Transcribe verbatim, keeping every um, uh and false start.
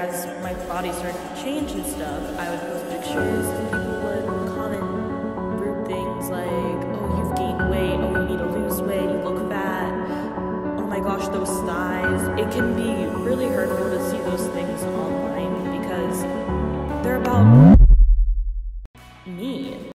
as my body started to change and stuff, I would post pictures and people would comment rude things like, oh, you've gained weight, oh, you need to lose weight, you look fat, oh my gosh, those thighs. It can be really hurtful to